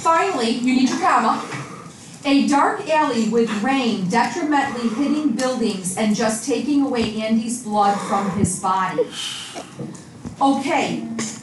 Finally, you need your comma. A dark alley with rain detrimentally hitting buildings and just taking away Andy's blood from his body. Okay,